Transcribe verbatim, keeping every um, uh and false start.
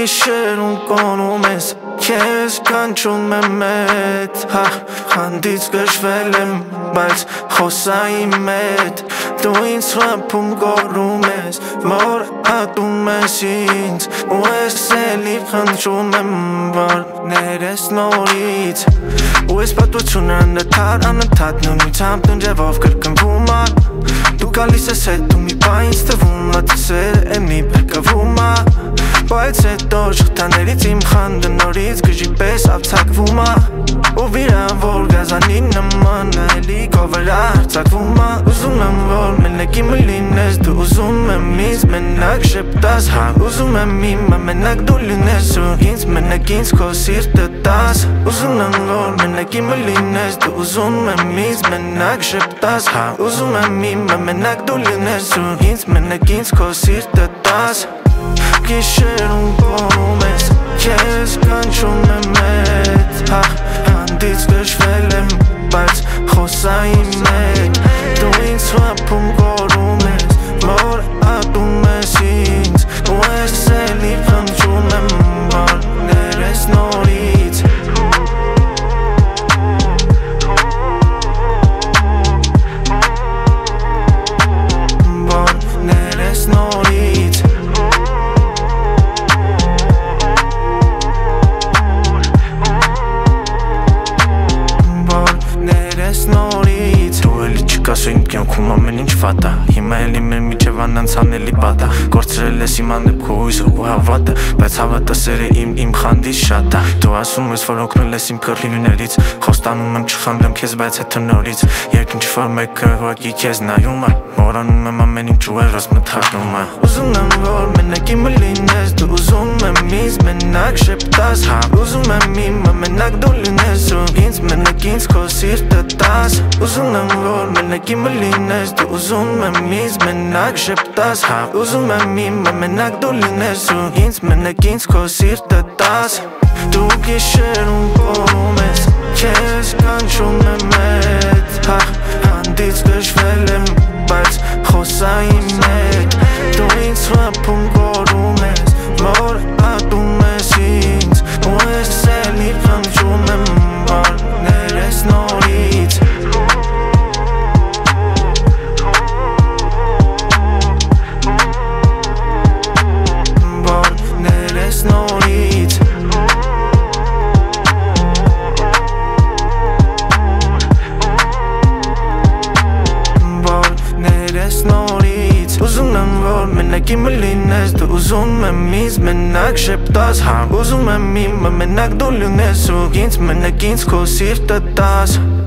Գիշերում կոնում ես, քեզ կանչում եմ մետ Հա, խանդից գժվել եմ, բայց խոսայի մետ Դու ինձ խփում գոռում ես, որ ատում ես ինձ Ու ես էլի խնդրում եմ, որ ներես նորից Ու ես պատությունը անընդհատ, անընդհատ նույնությամբ ննջևով կրկնվում ա Դու գալիս ես հետ ու մի բա ինձ թվում ա Տեսերը է մի բրկվում ա Բայց հետո շղթաներից իմ խանդը նորից գժի պես արձակվում ա Ու վիրավոր գազանի նման էլի քո վրա հարձակվում ա Ուզում եմ որ մենակ իմը լինես դու ուզում եմ ինձ մենակ շեպտաս Հա ուզում եմ իմը մենակ դու լինես ու ինձ մենակ ինձ քո սիրտը տաս Ուզում եմ որ մենակ իմը լինես դու ուզում եմ ինձ մենակ շեպտաս Հա ուզում եմ իմը մենակ դու լինես ու ինձ մենակ ինձ քո սիրտը տաս Գիշերում կոնում ես, քեզ կանչում եմ մետ Հա, հանդից գժվել եմ, բայց խոսայի մետ Դու ինձ խփում գոռում ես, որ ատում ես ինձ Ու ես էլի խնդրում եմ, որ ներես նորից Որ ներես նորից Կասու իմ կյանքում ամեն ինչ վատ ա Հիմա էլ իմ մեր միջև անանցանելի պատ ա Կորցրել ես իմ անեպքը հույսը ու հավատը Բայց հավատը սերը իմ իմ խանդից շատ ա Դու ասում ես որ օգնել ես իմ կռիվներից Խոստանում եմ չխանդեմ քեզ բայց հետո նորից Երբ ինչ-որ մեկը ուղղակի քեզ նայում ա Մոռանում եմ ամեն ինչ ու երես մթարկում ա Ուզում եմ որ մենակ իմը լինես Դու ուզում եմ ինձ մենակ շեպտաս Հա ուզում եմ իմը մենակ դու լինես ու ինձ մենակ ինձ քո սիրտը տաս Ուզում եմ որ մենակ իմը լինես դու ուզում եմ ինձ մենակ շեպտաս Հա ուզում եմ իմը մենակ դու լինես ու ինձ մենակ ինձ քո սիրտը տաս Դու գիշերում կոնում ես, քեզ կանչում եմ մետ Հա, հանդից գժվել եմ, բայց խոսայի մետ Դու ինձ խփում գոռում ես, որ ատում ես ինձ Ու ես էլի խնդրում եմ, որ ներես նորից Նորից Որ ներես նորից Ուզում եմ որ մենակ իմը լինես Դու ուզում եմ ինձ մենակ շեպտաս Հա ուզում եմ իմը մենակ դու լինես ու ինձ մենակ ինձ քո սիրտը տաս